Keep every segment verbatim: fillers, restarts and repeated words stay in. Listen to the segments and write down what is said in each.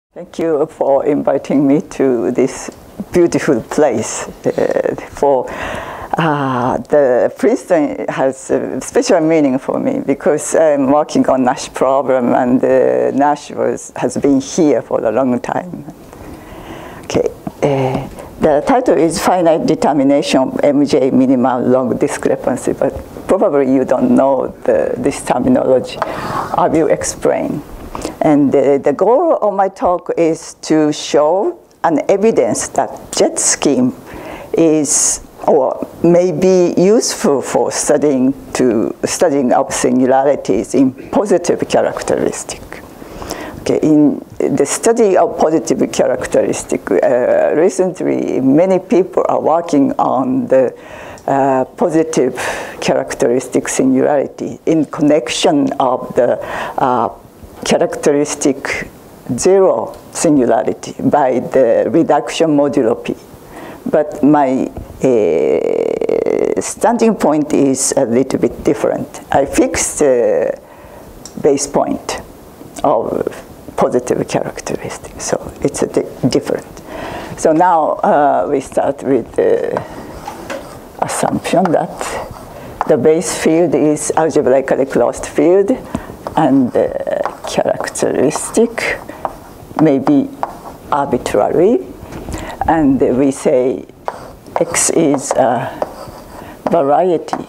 Thank you for inviting me to this beautiful place. Uh, for uh, the Princeton has a special meaning for me because I'm working on Nash problem, and uh, Nash was, has been here for a long time. Okay, uh, the title is Finite Determination of M J Minimal Log Discrepancy, but probably you don't know the, this terminology. I will explain. And uh, the goal of my talk is to show an evidence that jet scheme is or may be useful for studying to studying of singularities in positive characteristic. Okay, in the study of positive characteristic, uh, recently many people are working on the uh, positive characteristic singularity in connection of the uh, characteristic zero singularity by the reduction modulo P. But my uh, standing point is a little bit different. I fixed the base point of positive characteristic, so it's a di different. So now uh, we start with the assumption that the base field is algebraically closed field, and the characteristic may be arbitrary, and we say X is a variety.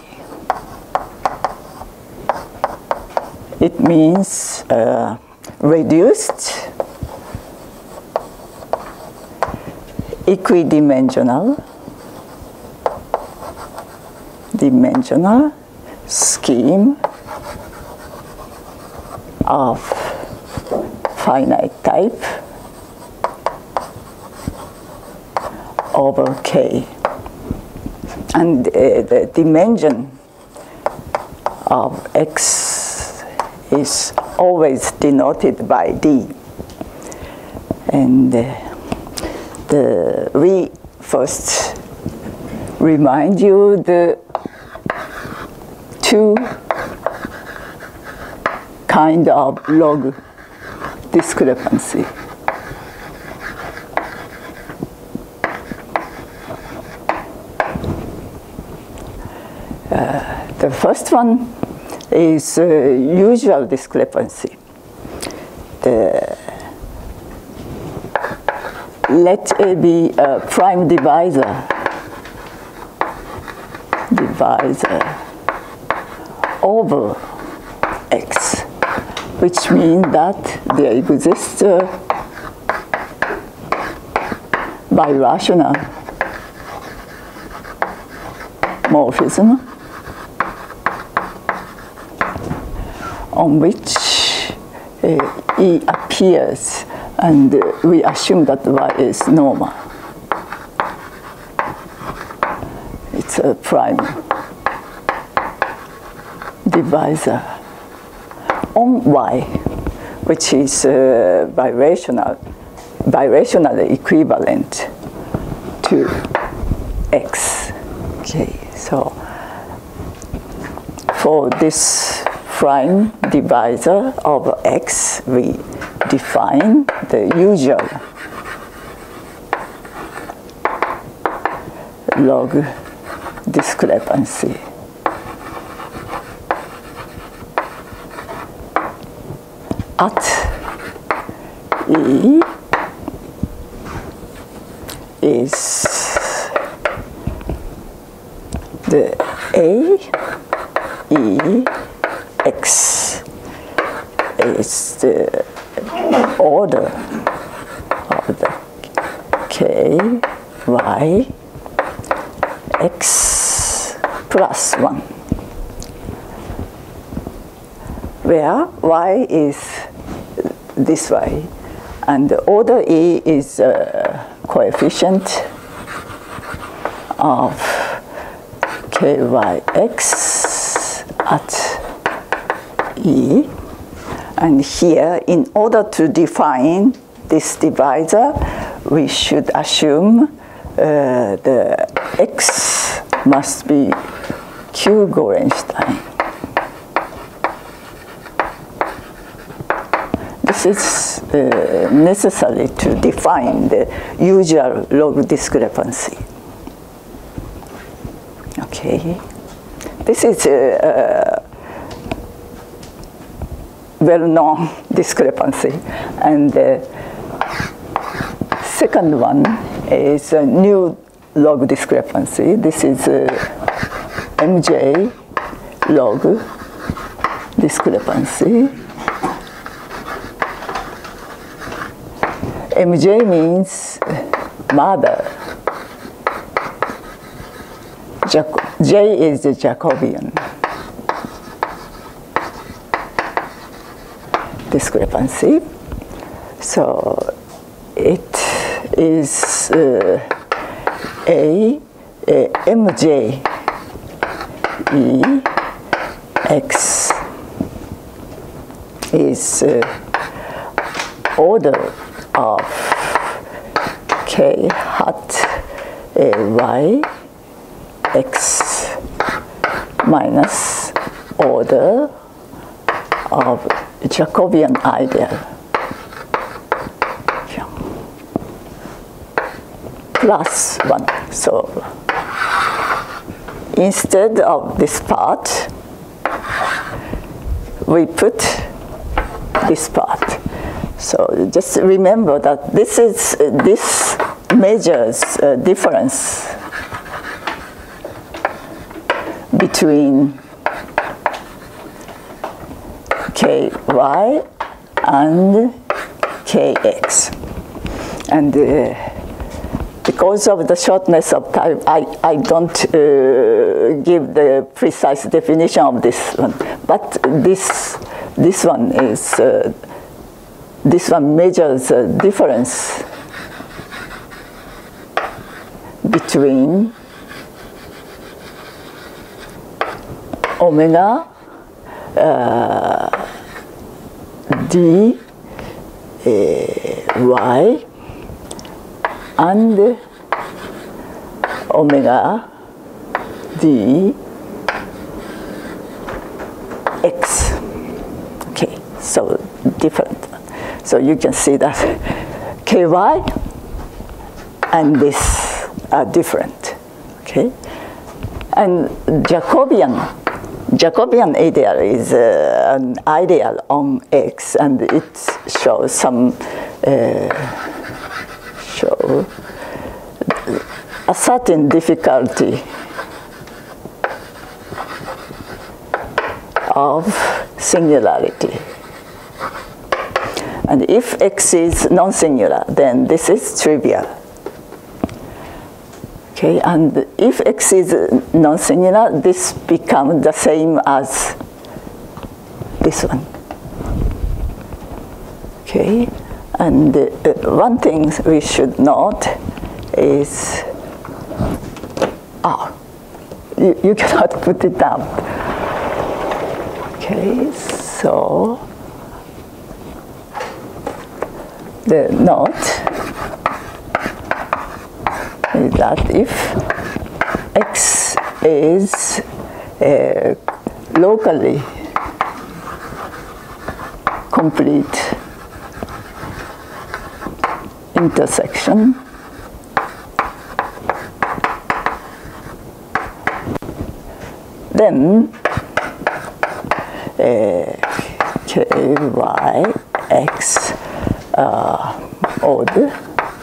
It means uh, reduced, equidimensional, dimensional scheme of finite type over K. And uh, the dimension of X is always denoted by D. And uh, the, we first remind you the two kind of log discrepancy. Uh, the first one is uh, usual discrepancy. The, let A be a prime divisor, divisor over X, which means that there exists a birational morphism on which uh, E appears, and uh, we assume that Y is normal. It's a prime divisor on Y, which is uh, birational, birationally equivalent to X. Okay, so for this prime divisor of X, we define the usual log discrepancy. At E is the A E X is the order of the K Y X plus one, where Y is this way, and the order E is a coefficient of K Y X at E. And here, in order to define this divisor, we should assume uh, the X must be Q Gorenstein. This this is uh, necessary to define the usual log discrepancy. Okay, this is a, a well-known discrepancy, and the second one is a new log discrepancy. This is a M J log discrepancy. M J means mother. Jac- J is the Jacobian discrepancy. So it is uh, a, a M J E X is uh, order of K hat uh, Y X minus order of Jacobian ideal plus one. So instead of this part, we put this part. So just remember that this is uh, this measures uh, difference between K Y and K X. And uh, because of the shortness of time, I, I don't uh, give the precise definition of this one. But this, this one is, uh, this one measures the difference between omega uh, d uh, y and omega d x. Okay, so different. So you can see that K Y and this are different. Okay, and Jacobian Jacobian ideal is uh, an ideal on X, and it shows some uh, show a certain difficulty of singularity. And if X is non-singular, then this is trivial. Okay, and if X is non-singular, this becomes the same as this one. Okay, and uh, one thing we should note is, oh, you, you cannot put it down. Okay, so the note is that if X is a locally complete intersection, then uh, K Y X uh, odd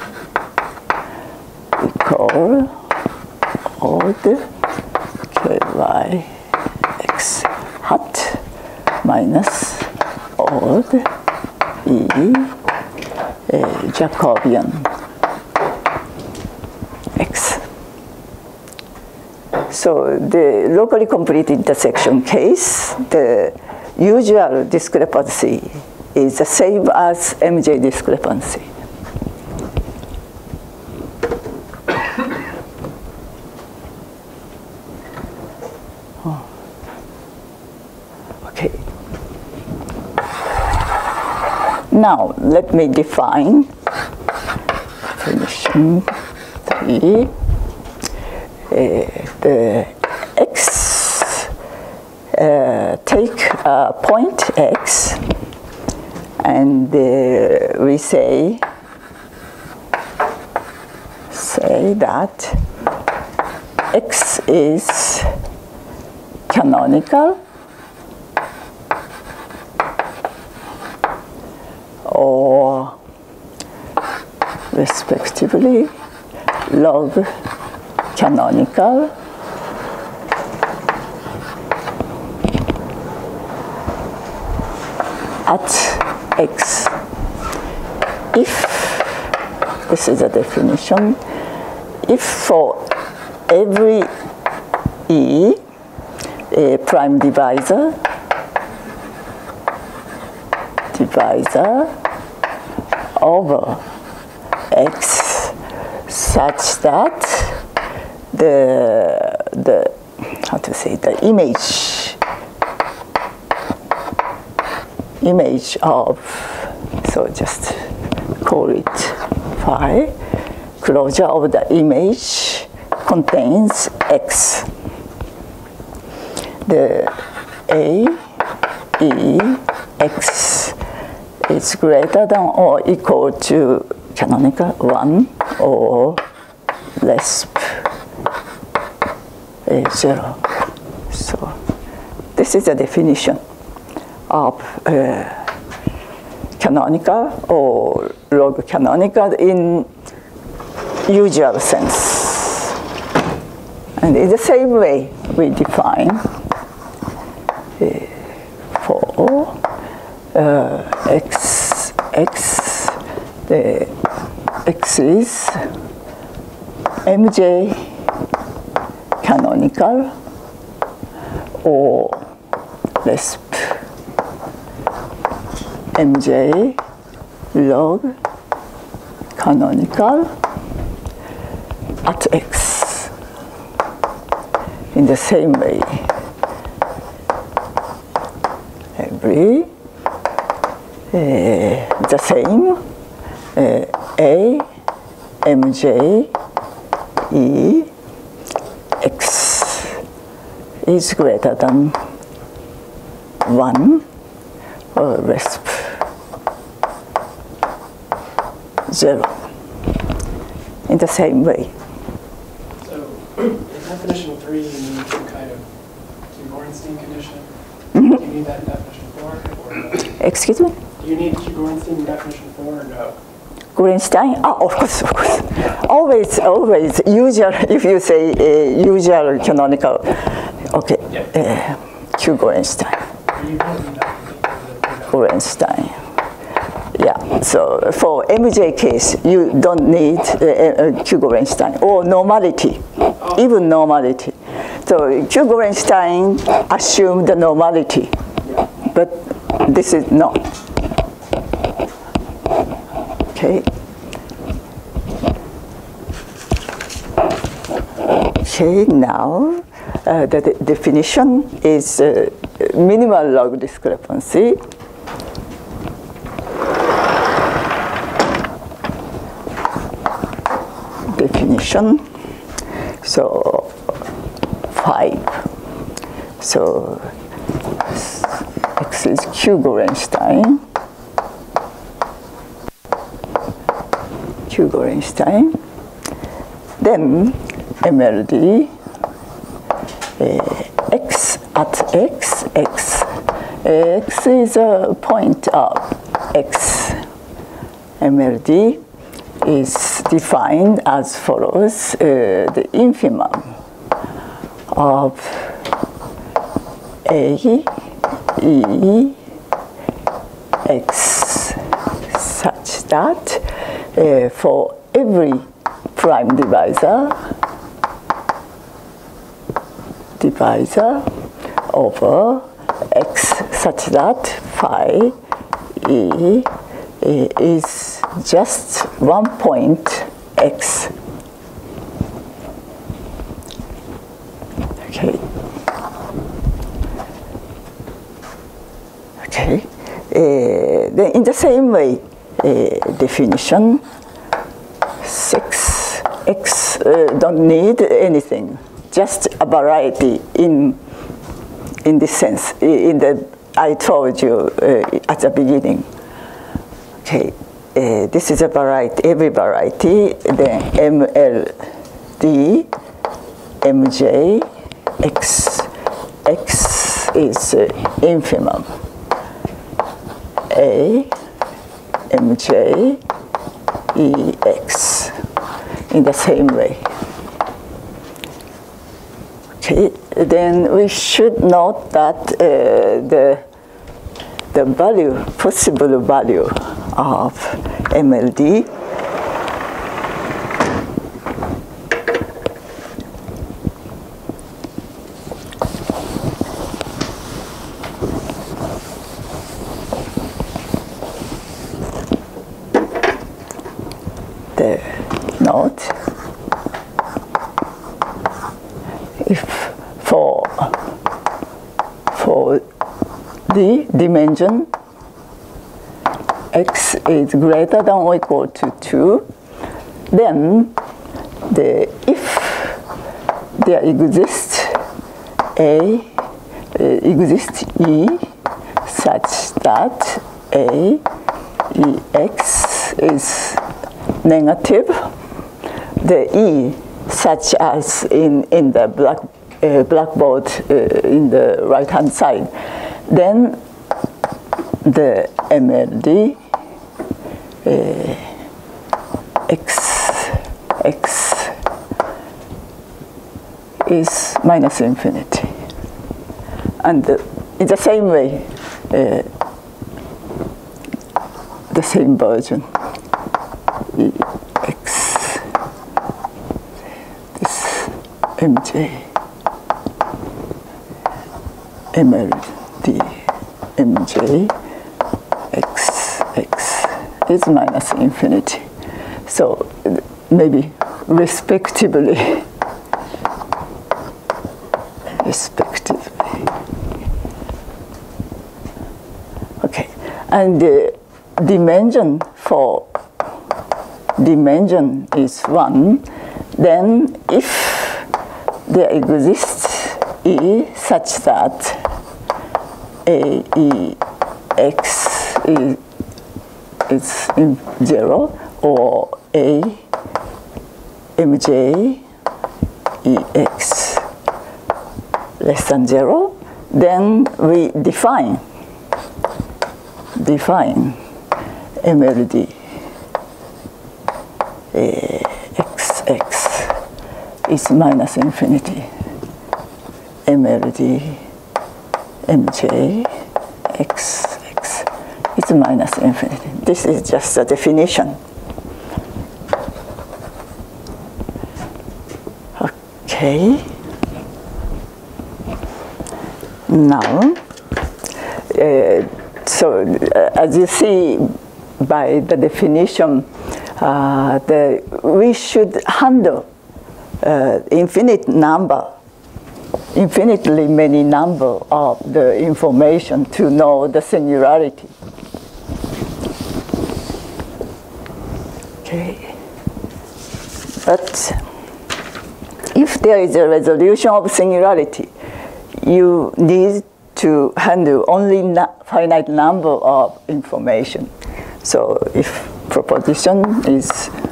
equal odd K Y X hat minus odd E uh, Jacobian X. So the locally complete intersection case, the usual discrepancy is the same as M J discrepancy. Oh. Okay. Now let me define definition three. Uh, the X, uh, take a point X and uh, we say say that X is canonical or respectively log canonical at X. If, this is a definition, if for every E a prime divisor divisor over X such that the the how to say the image image of, so just call it phi, closure of the image contains X. The A, E, X is greater than or equal to canonical one or less uh, zero. So this is a definition of uh, canonical or log canonical in usual sense. And in the same way, we define uh, for uh, x, x, the x is M J canonical or less M J log canonical at X. In the same way, every uh, the same uh, A M J E X is greater than one or resp zero. In the same way. So, in definition three, you need some kind of Gorenstein condition. Mm-hmm. Do you need that in definition four or no? Excuse me? Do you need Gorenstein in definition four or no? Gorenstein? Ah, of course, of course. Always, always, usual, if you say uh, usual canonical, okay, yeah. uh, Q Gorenstein. You don't need that. Gorenstein. Yeah, so for M J case, you don't need uh, uh, Q Gorenstein or normality, oh. even normality. So Q Gorenstein assume the normality, yeah. but this is not. Okay. Okay, now uh, the de definition is uh, minimal log discrepancy. Definition. So five. So X is Q Gorenstein. Q Gorenstein. Then M L D. Uh, X at X. X. Uh, X is a point of X. M L D is defined as follows: uh, the infimum of A, E, X, such that uh, for every prime divisor, divisor over X, such that phi E is just one point X. Okay. Okay. Uh, then in the same way, uh, definition six X uh, don't need anything, just a variety in in this sense. In the I told you uh, at the beginning. Okay, uh, this is a variety, every variety, then M L D, M J, X, X is uh, infimum, A, M J, E, X, in the same way. Okay, then we should note that uh, the the value, possible value of M L D the note if for for the dimension x is greater than or equal to two, then the if there exists a uh, exists e such that a e x is negative, the e such as in in the black uh, blackboard uh, in the right hand side, then the M L D uh, x x is minus infinity, and uh, in the same way, uh, the same version. E x this M J M L D M J x x is minus infinity. So maybe respectively, respectively. Okay, and the dimension for dimension is one, then if there exists E such that A E X is, is in zero, or A M J E X less than zero, then we define define M L D X X is minus infinity, M L D M J X X is minus infinity. This is just a definition. Okay. Now, uh, so uh, as you see by the definition, Uh, the, we should handle uh, infinite number, infinitely many number of the information to know the singularity. Okay. But if there is a resolution of singularity, you need to handle only na finite number of information. So if proposition is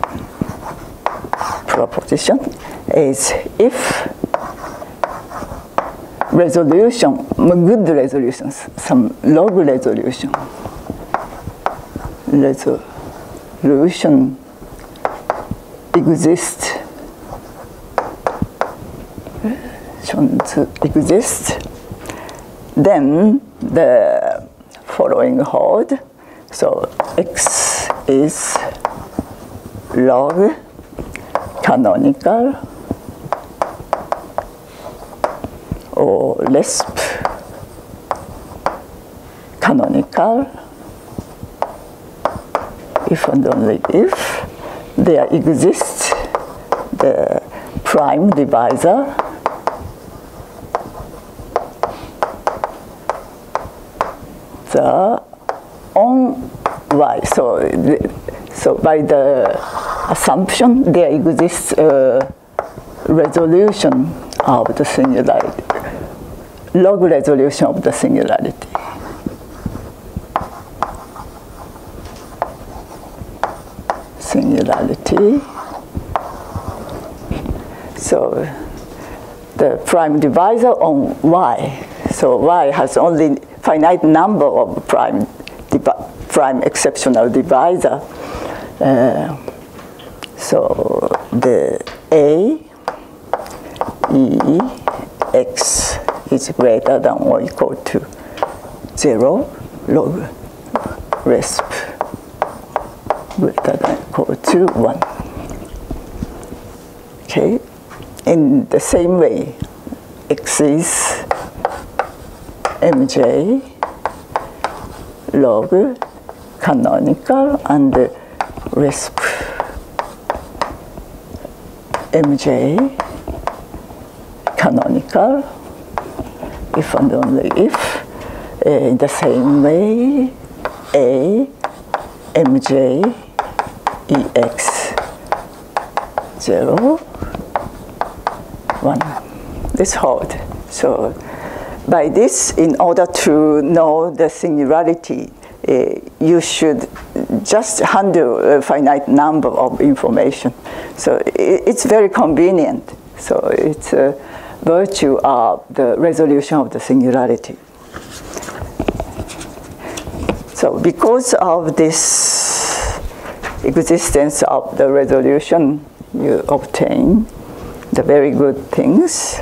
proposition is if resolution, good resolutions, some log resolution, resolution exists, exist, then the following hold. So x is log canonical or lisp canonical if and only if there exists the prime divisor the on y. So, so by the assumption, there exists a resolution of the singularity, log resolution of the singularity. singularity. So the prime divisor on Y. So Y has only finite number of prime prime exceptional divisor. Uh, so the A E X is greater than or equal to zero log resp greater than or equal to one. Okay. In the same way, X is mj log canonical and resp mj canonical if and only if. Uh, in the same way, A mj ex zero one. This hold. So by this, in order to know the singularity, uh, you should just handle a finite number of information. So it, it's very convenient. So it's a virtue of the resolution of the singularity. So because of this existence of the resolution, you obtain the very good things.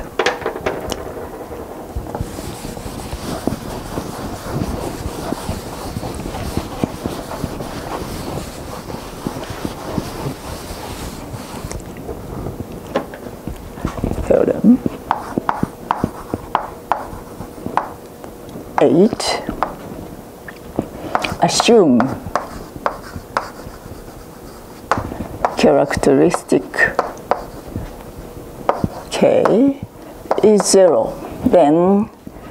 Theorem eight. Assume characteristic K is zero. Then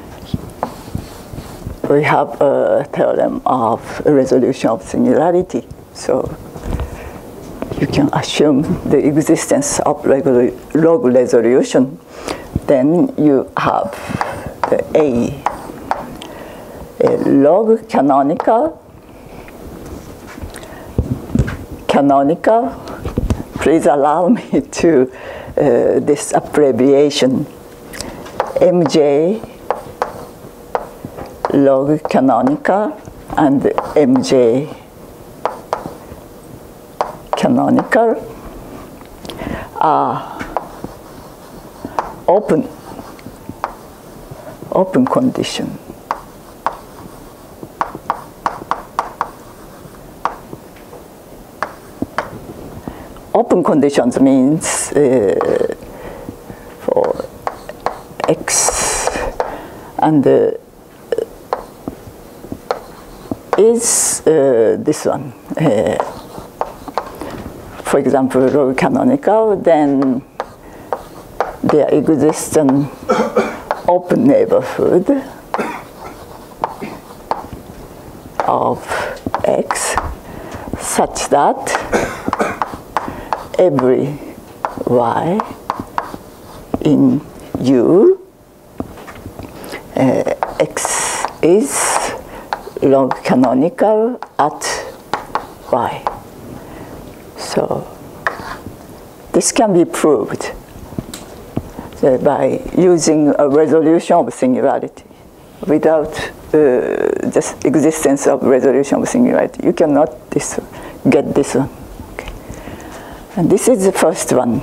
we have a theorem of a resolution of singularity. So you can assume the existence of log resolution. Then you have the A, a log canonical. Canonical. Please allow me to uh, this abbreviation. Mj log canonical and Mj canonical are open open condition. Open conditions means uh, for X and uh, is uh, this one. Uh, for example, log canonical, then there exists an open neighborhood of X such that every Y in U, uh, X is log canonical at Y. So this can be proved uh, by using a resolution of singularity. Without uh, the existence of resolution of singularity, you cannot this, get this one. Okay. And this is the first one.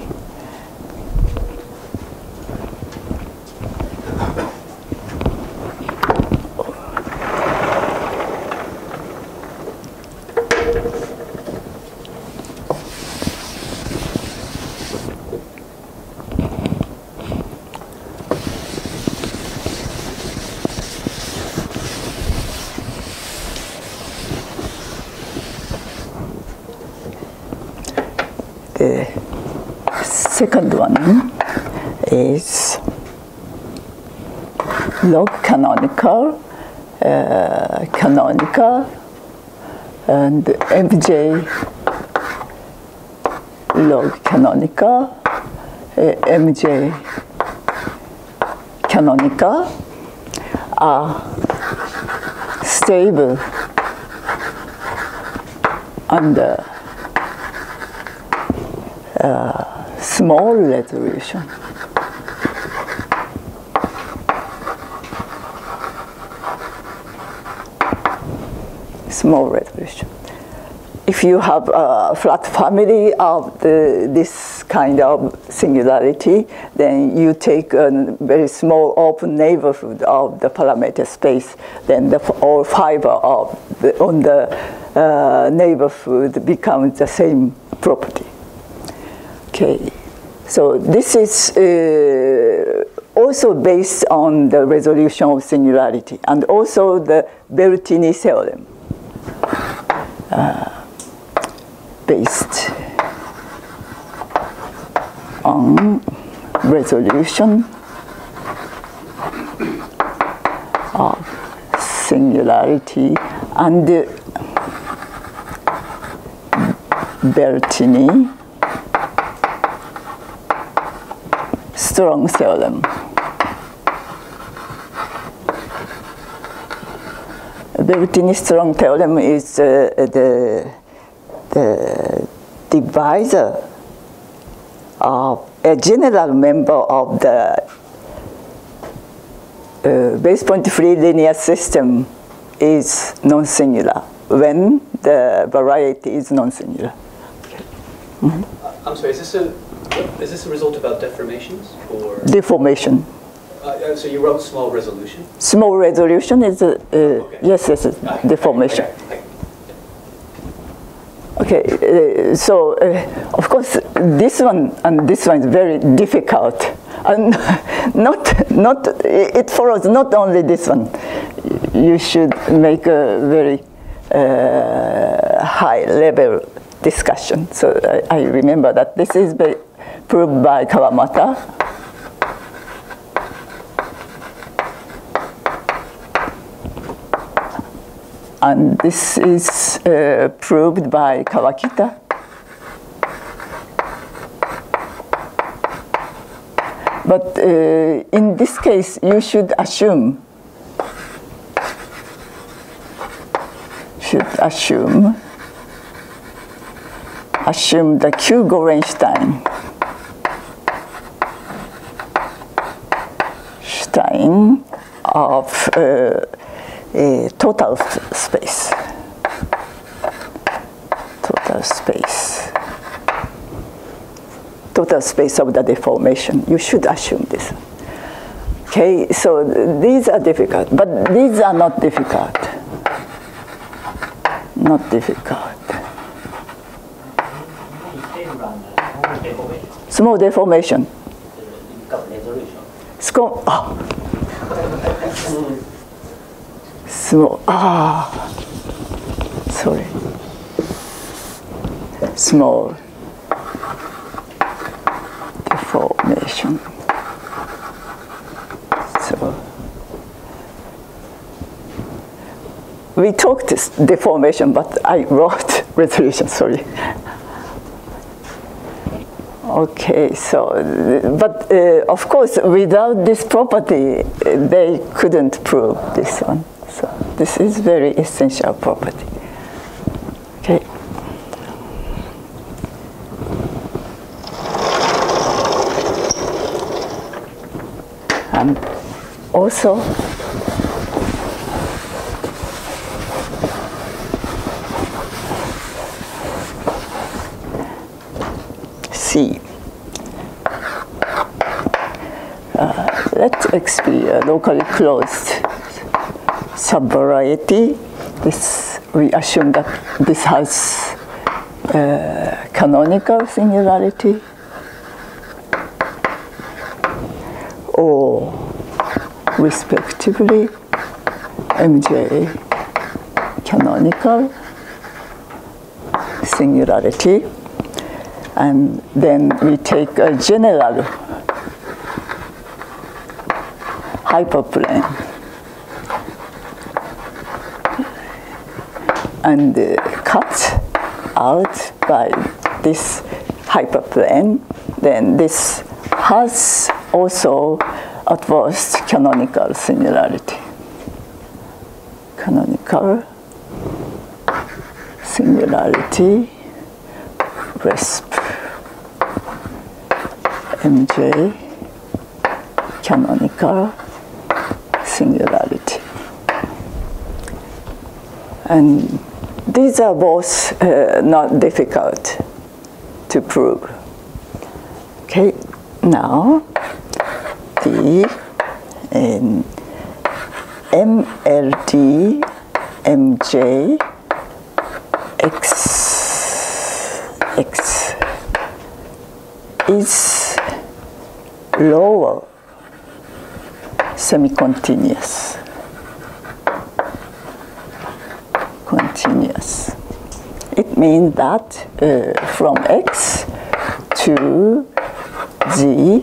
The second one is log canonical, uh, canonical, and M J log canonical, uh, M J canonical are stable under uh, small resolution. Small resolution. If you have a flat family of the, this kind of singularity, then you take a very small open neighborhood of the parameter space, then the, all fiber of the, on the uh, neighborhood becomes the same property. Okay, so this is uh, also based on the resolution of singularity, and also the Bertini theorem. Uh, based on resolution of singularity and the Bertini strong theorem. Bertini strong theorem is uh, the the divisor of a general member of the uh, base point free linear system is non-singular when the variety is non-singular. Okay. Mm-hmm. I'm sorry, is this a is this a result about deformations or deformation? Uh, so you wrote small resolution. Small resolution is a uh, okay. yes, yes, yes I, deformation. I, I, I, Okay, uh, so uh, of course this one and this one is very difficult, and not not it follows not only this one. You should make a very uh, high level discussion. So I, I remember that this is by, proved by Kawamata. And this is uh, proved by Kawakita. But uh, in this case, you should assume, should assume, assume the Q-Gorenstein Stein of uh, a total space, total space, total space of the deformation. You should assume this. Okay, so these are difficult, but these are not difficult. Not difficult. Small deformation. Small. Oh. Small, ah, sorry, small deformation. So we talked deformation, but I wrote resolution, sorry. Okay, so, but uh, of course, without this property, they couldn't prove this one. So this is very essential property. Okay. And also, C. Uh, let's explore locally closed subvariety. This, we assume that this has uh, canonical singularity, or respectively M J canonical singularity, and then we take a general hyperplane and uh, cut out by this hyperplane, then this has also at worst canonical singularity. Canonical singularity, resp. M J canonical singularity. And these are both uh, not difficult to prove. Okay, now the um, M L D M J X X is lower semi-continuous. Continuous. It means that uh, from X to Z,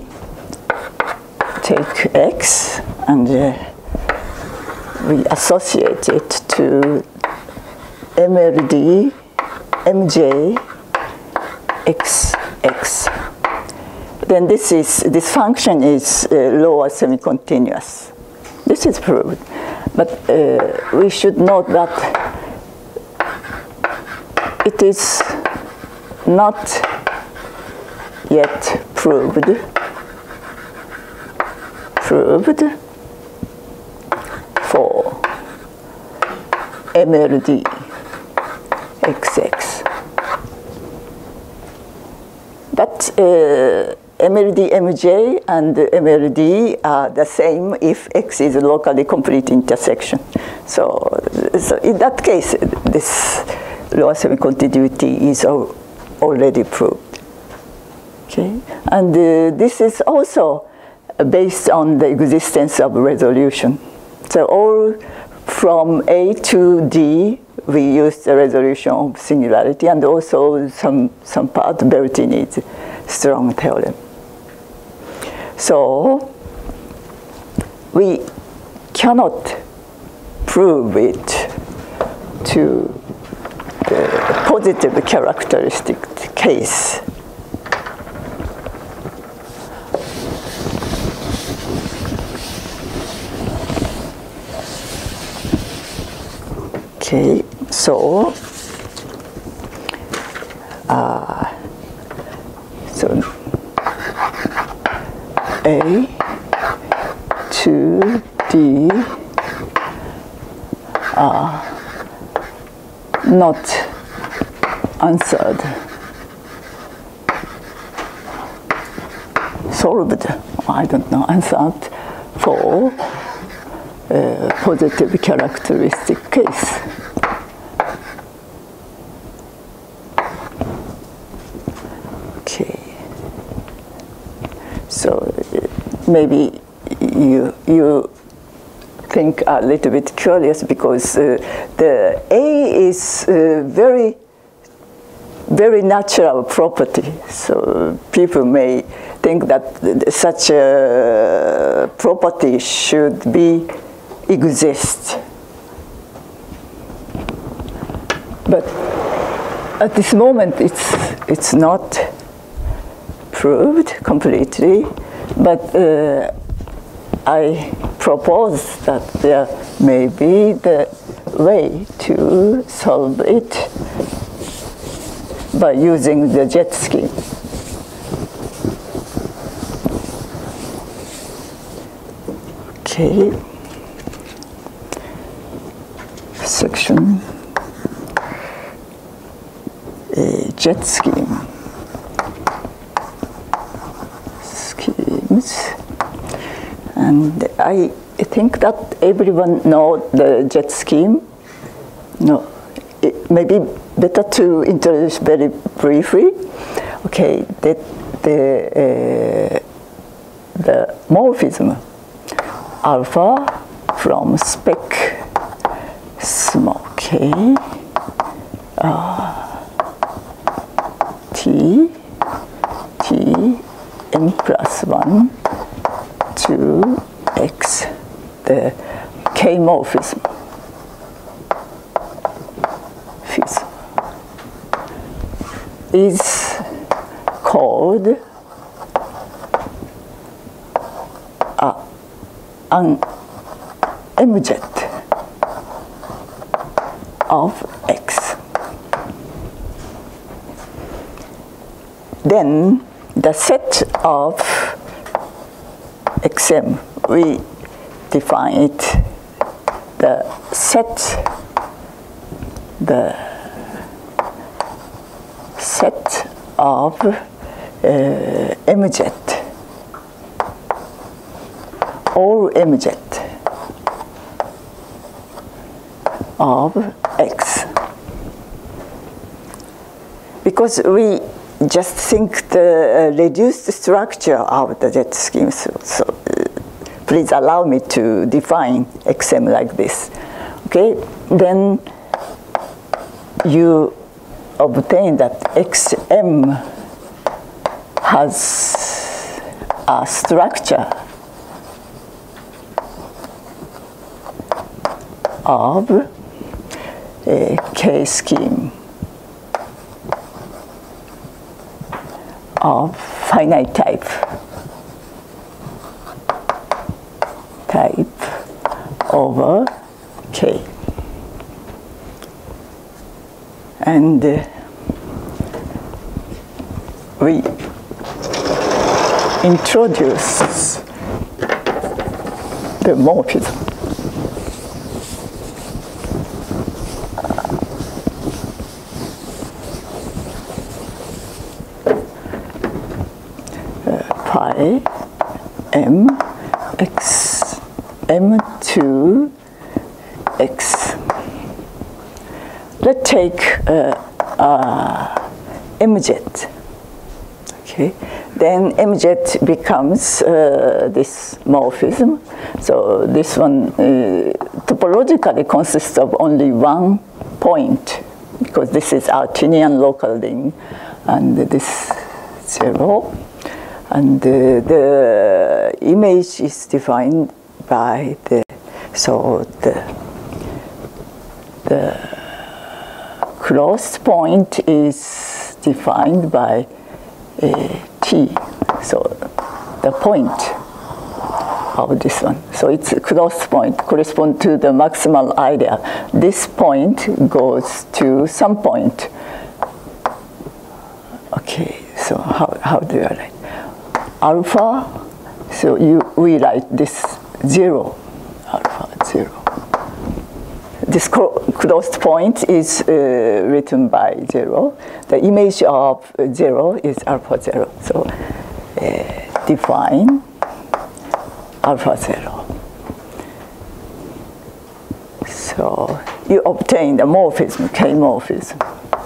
take X and uh, we associate it to M L D M J X X. Then this is this function is uh, lower semi-continuous. This is proved, but uh, we should note that it is not yet proved. Proved for M L D X X. But uh, M L D M J and M L D are the same if X is a locally complete intersection. So, so in that case, this lower semi-continuity is al already proved. Okay, and uh, this is also based on the existence of resolution. So all from A to D, we use the resolution of singularity, and also some, some part built in it, strong theorem. So we cannot prove it to the positive characteristic case. Okay, so uh, so A to D are not answered, solved, I don't know, answered for a positive characteristic case. Okay. So maybe you you think a little bit curious because uh, the A is uh, very very natural property. So people may think that such a property should be exist. But at this moment it's it's not proved completely, but uh, I propose that there may be the way to solve it by using the jet scheme. Okay. Section a jet scheme. Schemes. And I think that everyone knows the jet scheme. No, it may be better to introduce very briefly. Okay, that the uh, the morphism alpha from spec small k uh, t t n plus one to x, the k morphism is called uh, an M jet of x. Then the set of X M, we define it, the set, the set of uh, M Z, all M Z of X. Because we just think the uh, reduced structure of the Z scheme, so, so uh, please allow me to define X M like this. Okay, then you obtain that X M has a structure of a K scheme of finite type, type over K. And uh, we introduce the morphism. Pi m x m two x. Let's take uh, uh, M Z. Okay, then M Z becomes uh, this morphism. So this one uh, topologically consists of only one point, because this is Artinian local ring, and this zero. And uh, the image is defined by the, so the, the closed point is defined by uh, T, so the point of this one. So it's a closed point, correspond to the maximal idea. This point goes to some point. Okay, so how, how do I write? Alpha, so you, we write this zero, alpha zero. This closed point is uh, written by zero. The image of zero is alpha zero. So uh, define alpha zero. So you obtain the morphism, K morphism.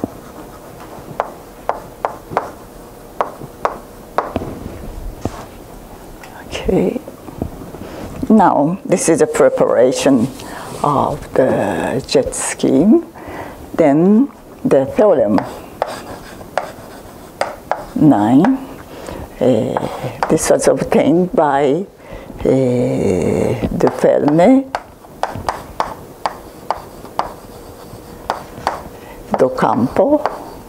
Okay. Now, this is a preparation of the jet scheme. Then the theorem nine. Uh, this was obtained by uh, De Ferme, Docampo,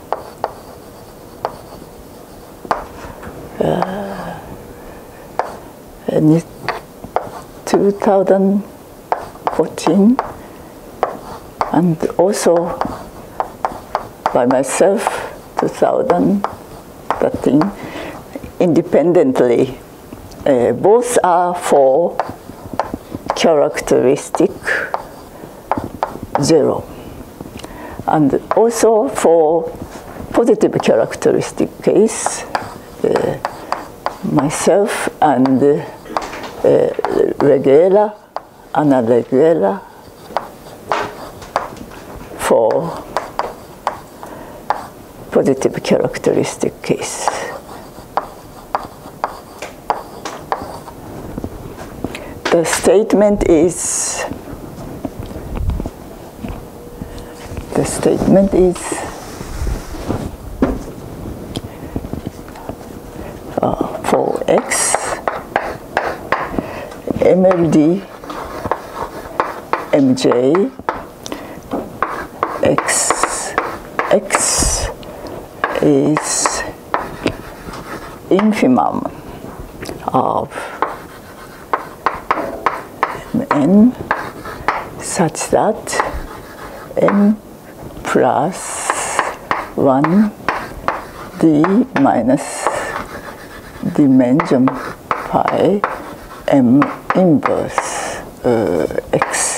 uh, in two thousand fourteen, and also by myself, two thousand thirteen, independently. Uh, both are for characteristic zero, and also for positive characteristic case, uh, myself and uh, Regela, Anna Regela, for positive characteristic case. The statement is, the statement is uh, for X, M L D, M J, X, X is infimum of N such that M plus one D minus dimension pi m inverse uh, x.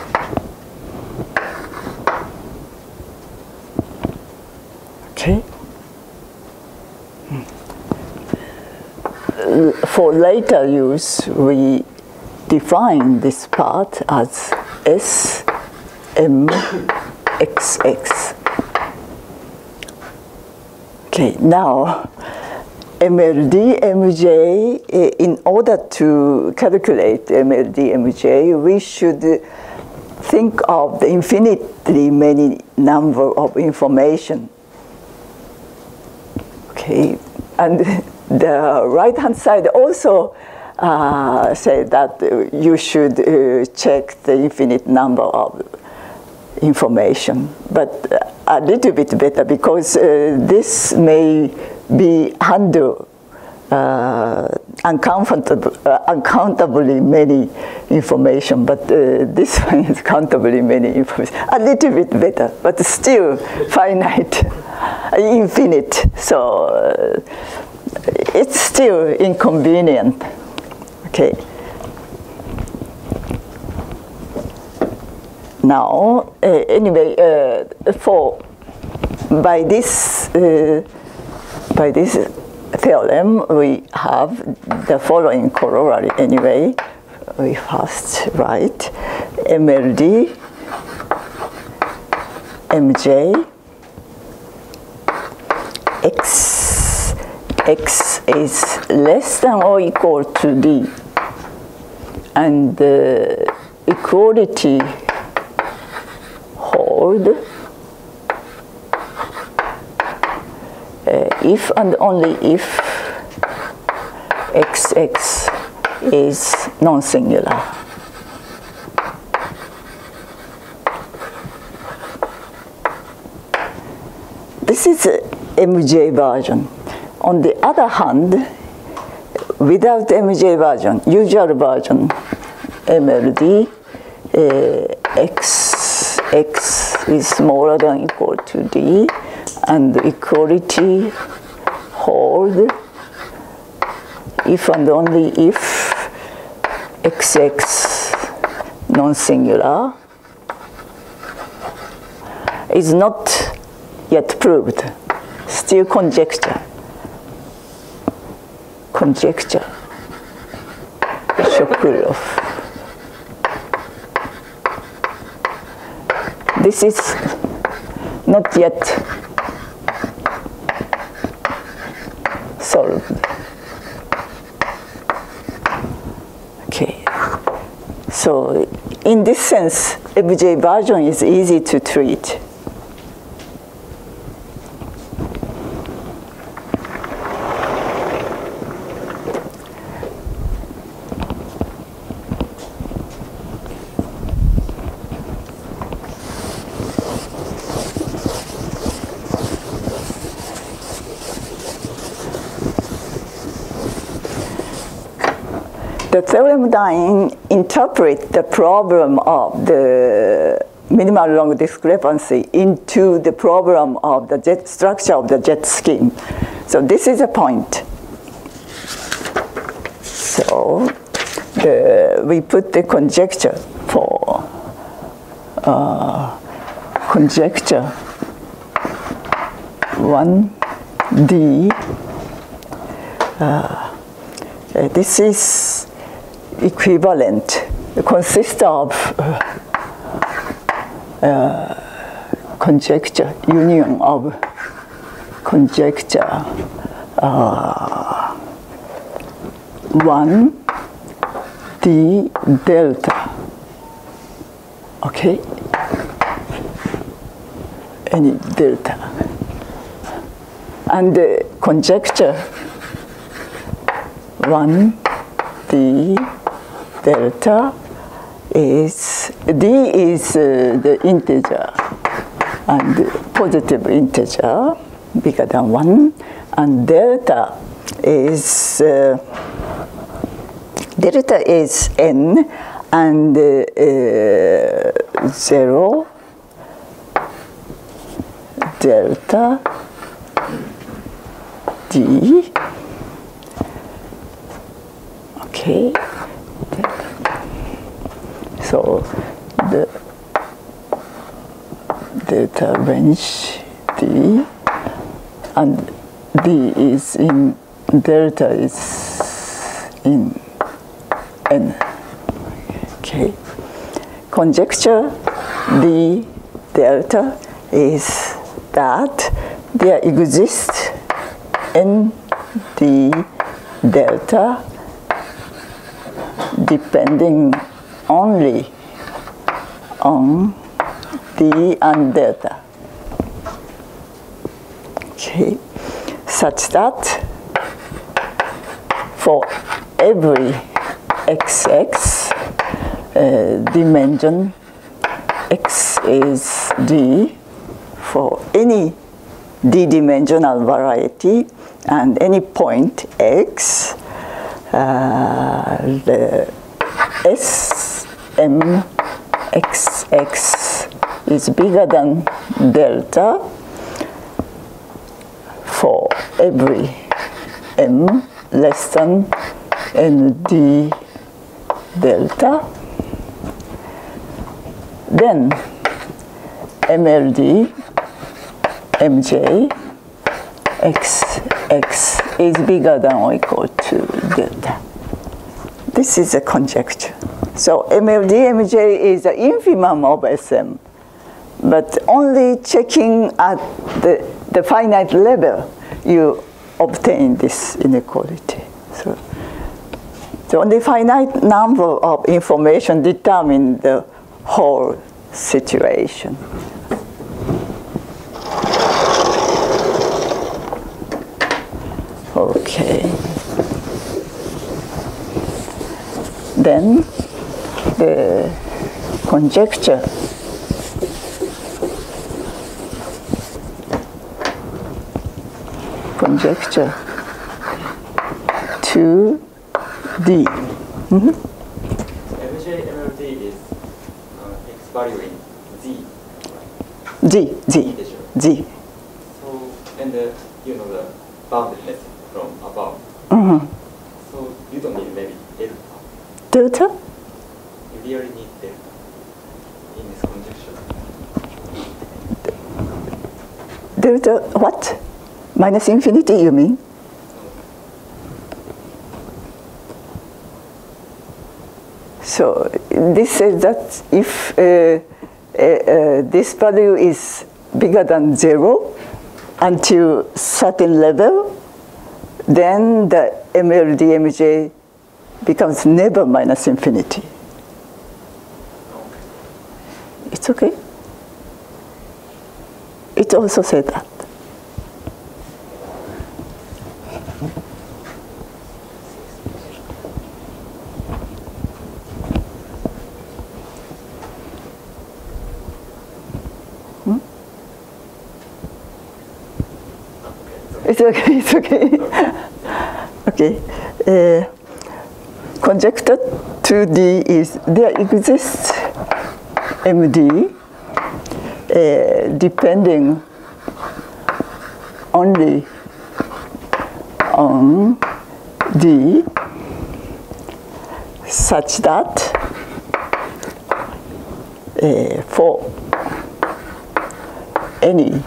Okay. For later use, we define this part as S M X X. Okay, now M L D M J, in order to calculate M L D M J, we should think of the infinitely many number of information. Okay, and the right-hand side also uh, say that you should uh, check the infinite number of information, but a little bit better because uh, this may be handled uh, uncountable, uh, uncountably many information, but uh, this one is countably many information. A little bit better, but still finite, infinite. So uh, it's still inconvenient. Okay. Now, uh, anyway, uh, for by this uh, by this theorem, we have the following corollary. Anyway, we first write M L D M J x x is less than or equal to d, and the equality hold uh, if and only if X X is non-singular. This is a M J version. On the other hand, without M J version, usual version, M L D, uh, X X is smaller than or equal to D, and the equality hold if and only if X X non-singular is not yet proved, still conjecture. Conjecture. Sokolov. This is not yet solved. Okay. So in this sense, M J version is easy to treat. The theorem nine interprets the problem of the minimal long discrepancy into the problem of the jet structure of the jet scheme. So this is a point. So the, we put the conjecture for uh, conjecture one D. Uh, this is equivalent. It consists of uh, uh, conjecture, union of conjecture uh, one D delta. Okay? Any delta. And the conjecture one D delta is, D is uh, the integer, and positive integer bigger than one, and delta is uh, delta is n, and uh, uh, zero delta D Okay. So the delta range D, and D is in delta is in N. Okay. Conjecture D delta is that there exists N D delta depending only on D and delta. Okay, such that for every X X uh, dimension X is D for any D-dimensional variety and any point X, uh, the S M X X is bigger than delta for every M less than N D delta. Then M L D M J X X is bigger than or equal to delta. This is a conjecture. So M L D M J is the infimum of S M, but only checking at the, the finite level you obtain this inequality. So the only finite number of information determine the whole situation. Okay. Then the conjecture conjecture two D. Mm-hmm. M J M L D is uh, X value in Z. Z, Z, Z. So, and uh, you know the boundedness from above. Mm-hmm. So you don't need maybe delta. Delta? You really need delta in this conjecture. Delta what? Minus infinity, you mean? So this says that if uh, uh, uh, this value is bigger than zero until certain level, then the M L D M J becomes never minus infinity. It's okay. It also said that. Hmm? It's okay, it's okay. Okay. Uh, conjecture two D is there exists M D uh, depending only on D such that uh, for any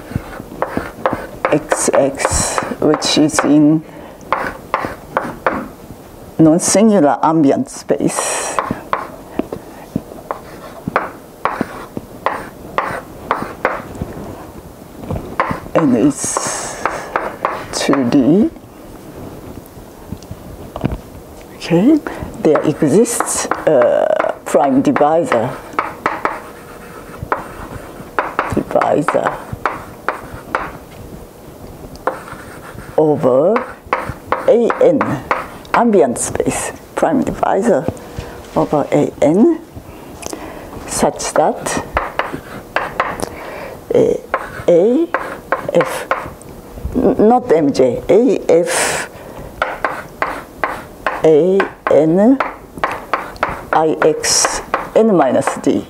X X which is in non-singular ambient space, and it's two D. Okay, there exists a prime divisor. Divisor over A N, ambient space, prime divisor over A N, such that A, A F, not M J, A F A N I X N minus D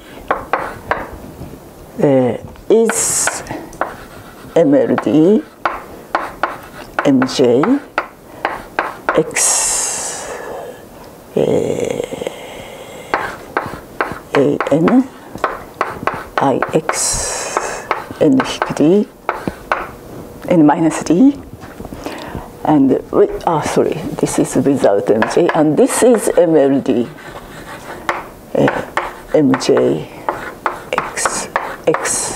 uh, is M L D M J X uh, A N I X N D N minus D, and we, ah sorry, this is without M J, and this is M L D, uh, M J X X.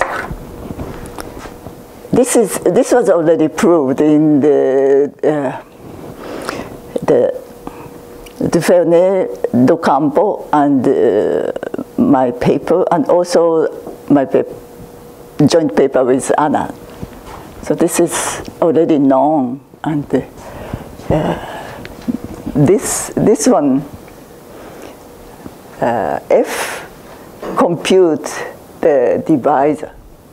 This is this was already proved in the uh, the Duvernay, Docampo, and uh, my paper, and also my pa joint paper with Anna. So this is already known, and uh, this this one uh, F compute the divisor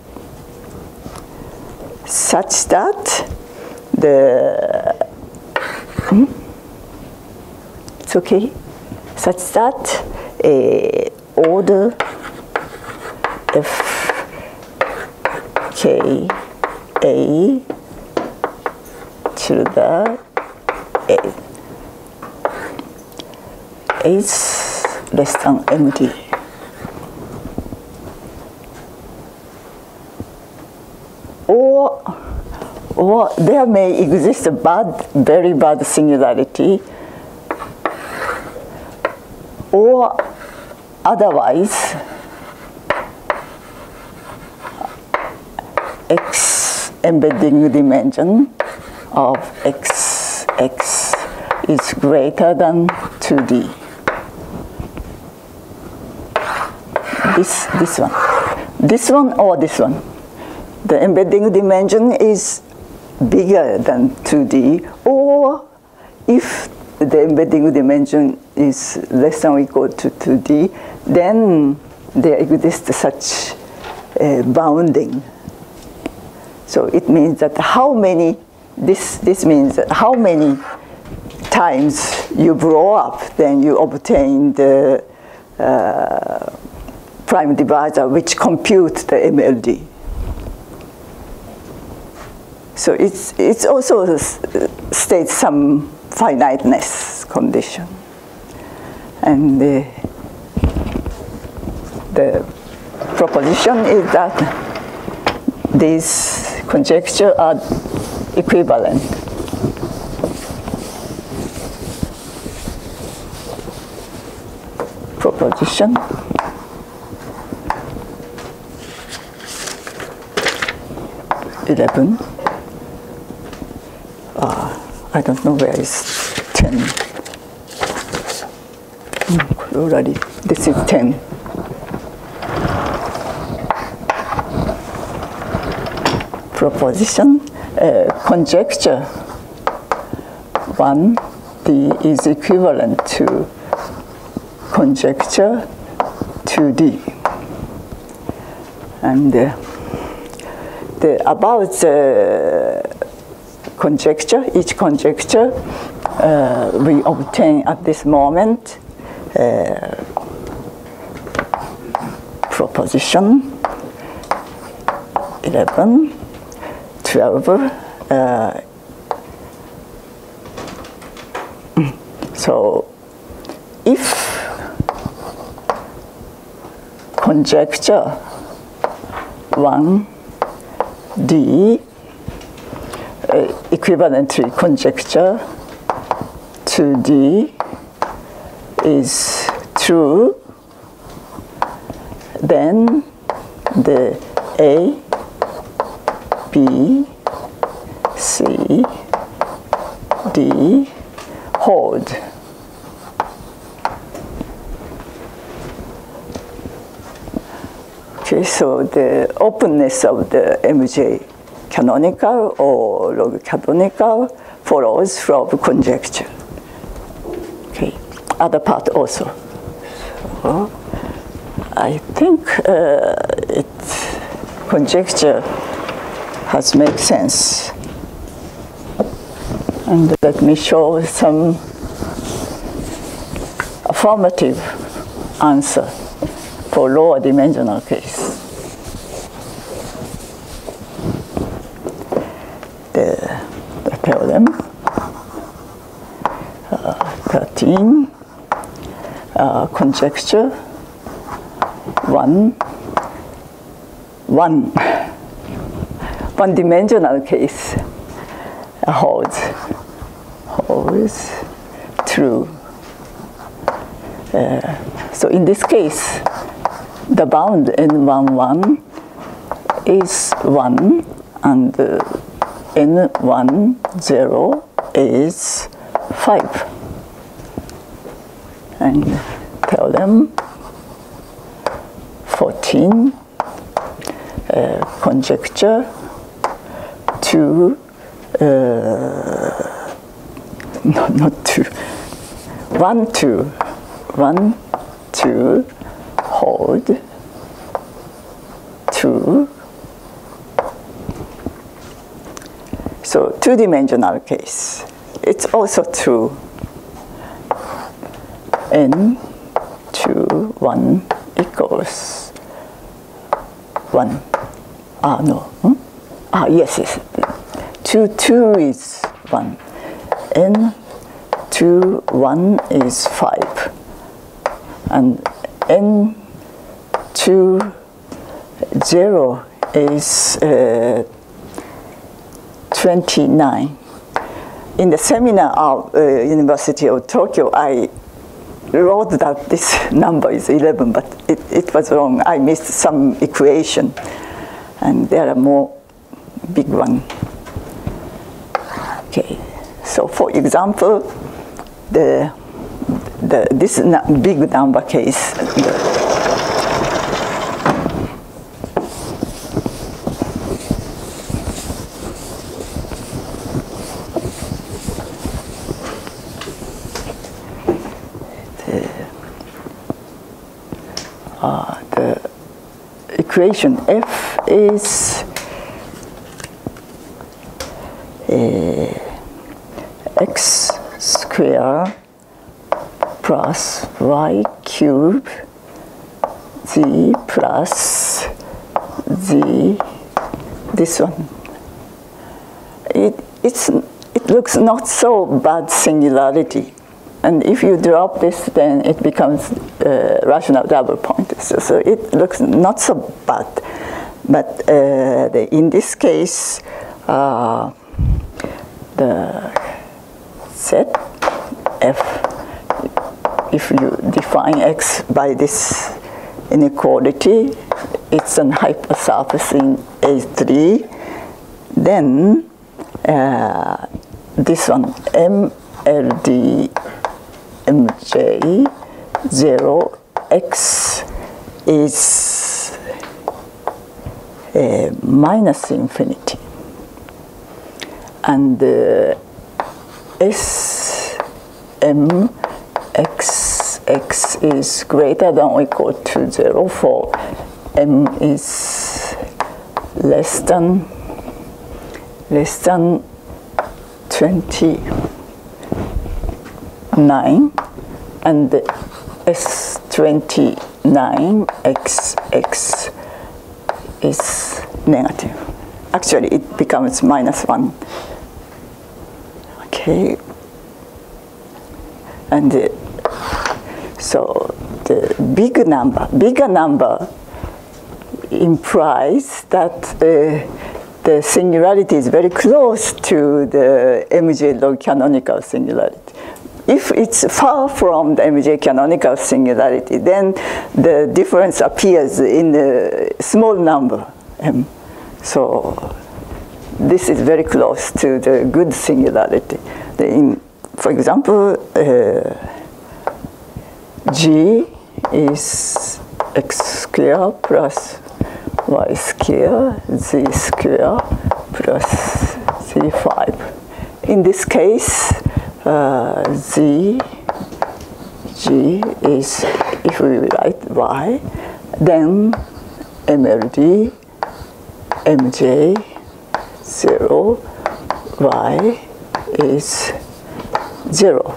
such that the hmm? it's okay, such that a order F K A tilde A is less than M D. Or, or there may exist a bad, very bad singularity, or otherwise X embedding dimension of X X is greater than two D. This, this one. This one or this one. The embedding dimension is bigger than two D, or if the embedding dimension is less than or equal to two D, then there exists such uh, bounding. So it means that how many, this, this means that how many times you blow up, then you obtain the uh, prime divisor which computes the M L D. So it's, it's also states some finiteness condition. And the, the proposition is that these conjectures are equivalent. Proposition eleven. Uh, I don't know where is ten. Mm, already, this is ten. Proposition, uh, conjecture one D is equivalent to conjecture two D. And uh, the, about the conjecture, each conjecture uh, we obtain at this moment uh, proposition eleven, twelve. Uh, so if conjecture one D uh, equivalent to conjecture two D is true, then the A, B, C, D hold. Okay, so the openness of the M J canonical or log canonical follows from conjecture. Okay, other part also. So I think uh, it conjecture has made sense. And let me show some affirmative answer for lower dimensional case. The, the theorem uh, thirteen uh, conjecture, one, one, one-dimensional case holds, holds true. Uh, so in this case, the bound n one one is one, and uh, n one zero is five. And theorem fourteen, uh, conjecture two, uh, no, not two, one, two, one, two, hold, two. So two-dimensional case, it's also true. N two one equals one. Ah no. Hmm? Ah yes, yes. Two two is one. N two one is five. And N two zero is uh, twenty-nine. In the seminar of uh, University of Tokyo, I wrote that this number is eleven, but it, it was wrong. I missed some equation, and there are more big one. Okay, so for example, the the this big number case. The, Uh, the equation f is uh, x squared plus y cubed z plus z, this one. It, it's, it looks not so bad singularity. And if you drop this, then it becomes uh, rational double point. So, so it looks not so bad. But uh, the, in this case, uh, the set f, if you define x by this inequality, it's an hypersurface in A three. Then uh, this one, M L D M J zero x is uh, minus infinity, and uh, S M x x is greater than or equal to zero for m is less than less than twenty-nine, and S twenty-nine x x is negative. Actually, it becomes minus one. Okay. And uh, so the big number, bigger number implies that uh, the singularity is very close to the M J log canonical singularity. If it's far from the M J canonical singularity, then the difference appears in a small number m. So this is very close to the good singularity. The in, for example, uh, G is x squared plus y squared, z squared plus z five. In this case, uh, z, g is, if we write y, then M L D, M J, zero, y is zero.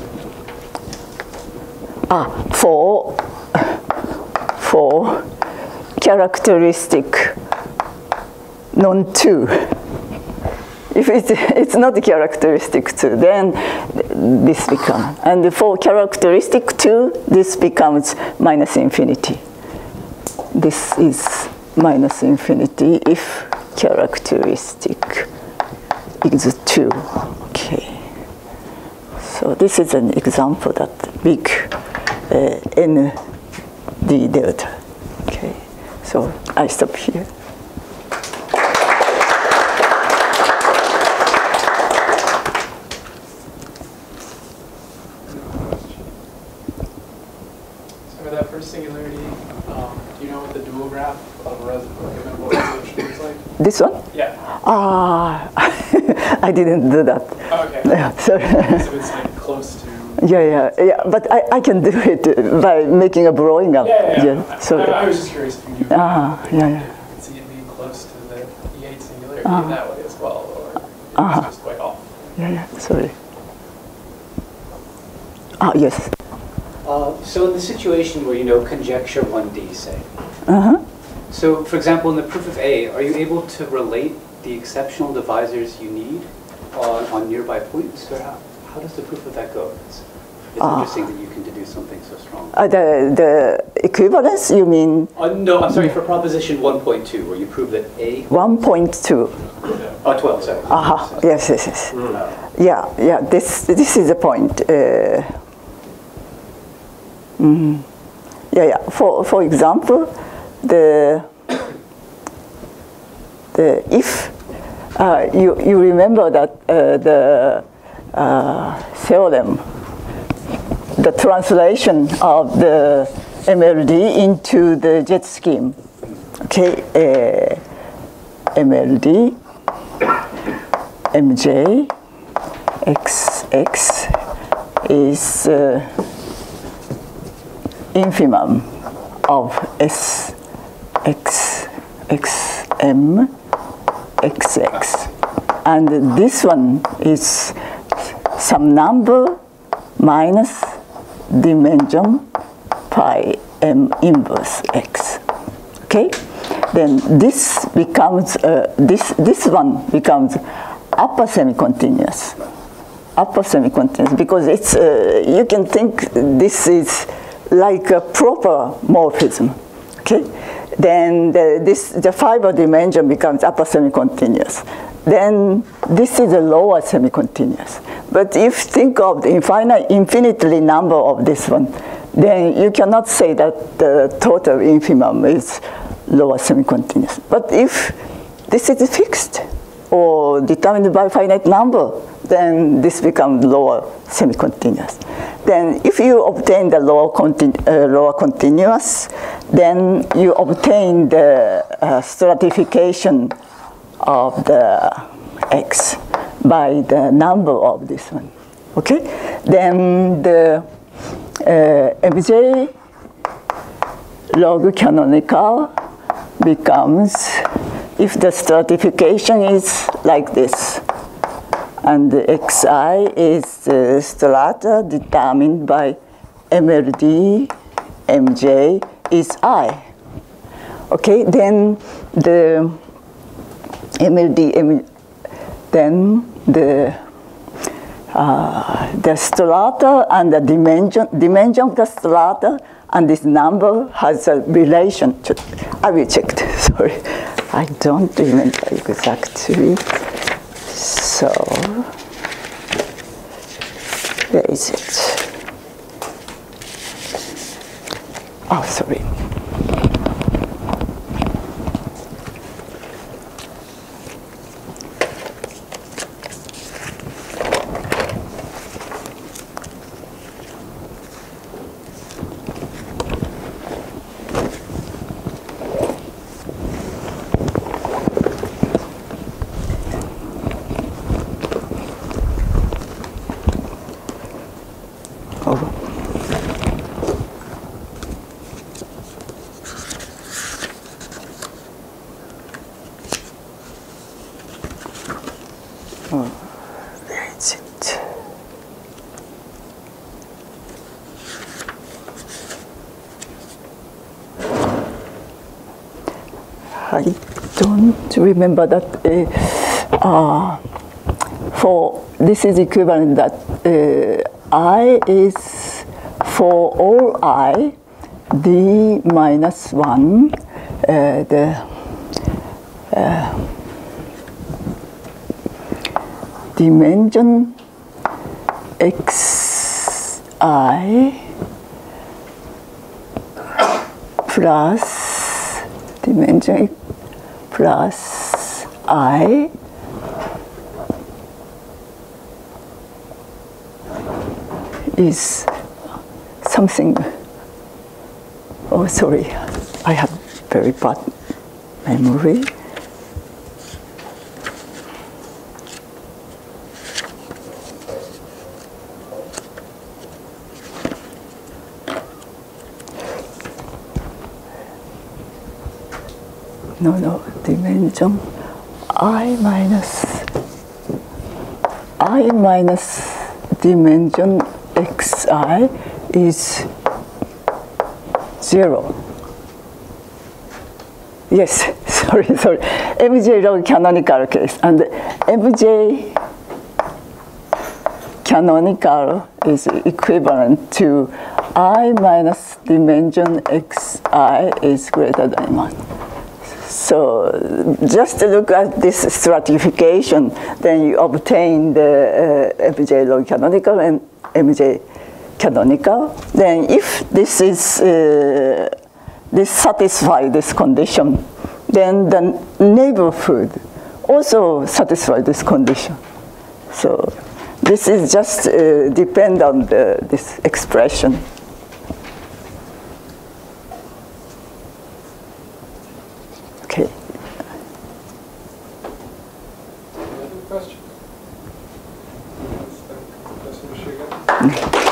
Ah, for, for characteristic non two. If it's, it's not characteristic two, then this becomes. And for characteristic two, this becomes minus infinity. This is minus infinity if characteristic is two. Okay. So this is an example that big uh, N D delta. Okay. So I stop here. So for that first singularity, um, do you know what the dual graph of res given resolution looks like? This one? Yeah. Ah, I didn't do that. Okay. Yeah, sorry. So it's like close to. Yeah, yeah, yeah. But I, I can do it by making a blowing up. Yeah, yeah. yeah. yeah. So, I, I was just curious if you knew. Ah, if yeah, you yeah. could see it being close to the E eight singularity Ah. in that way as well, or it Ah. was just way off. Yeah, yeah. Sorry. Ah, yes. Uh, so in the situation where you know conjecture one D, say, Uh huh. so for example, in the proof of A, are you able to relate the exceptional divisors you need on, on nearby points, or how, how does the proof of that go? It's, it's Ah. interesting that you can deduce something so strong. Uh, the the equivalence you mean Uh, no, I'm sorry, for proposition one point two, where you prove that A, one point two. oh, twelve, sorry. Aha. Yes, yes, yes. Uh, Yeah, yeah. This this is the point. Uh, mm, yeah, yeah. For for example, the the if uh, you you remember that uh, the uh, theorem, the translation of the M L D into the jet scheme. Okay, uh, M L D, M J, X X is uh, infimum of S X X M X X, and this one is some number minus dimension pi m inverse x. Okay, then this becomes uh, this this one becomes upper semi-continuous. Upper semi-continuous because it's uh, you can think this is like a proper morphism. Okay, then the, this the fiber dimension becomes upper semi-continuous. Then this is a lower semi-continuous. But if you think of the infinite, infinitely number of this one, then you cannot say that the total infimum is lower semi-continuous. But if this is fixed or determined by finite number, then this becomes lower semi-continuous. Then if you obtain the lower, continu uh, lower continuous, then you obtain the uh, stratification of the x by the number of this one. Okay? Then the uh, M J log canonical becomes, if the stratification is like this, and the xi is the strata determined by M L D, M J is I. Okay, then the M L D, M, then the uh, the strata and the dimension dimension of the strata and this number has a relation to. I will check. Sorry, I don't remember exactly. So where is it? Oh, sorry. I don't remember that. Uh, uh, for this is equivalent that uh, I is for all I d minus one uh, the uh, dimension xi plus dimension plus I is something. Oh, sorry, I have very bad memory. No, no, dimension I minus I minus dimension xi is zero. Yes, sorry, sorry. M J log canonical case, and M J canonical is equivalent to I minus dimension xi is greater than one. So just to look at this stratification, then you obtain the uh, M J log canonical and M J canonical. Then if this is uh, this satisfy this condition, then the neighborhood also satisfy this condition. So this is just uh, depend on the, this expression. Okay. Any other questions? That's, that's, that's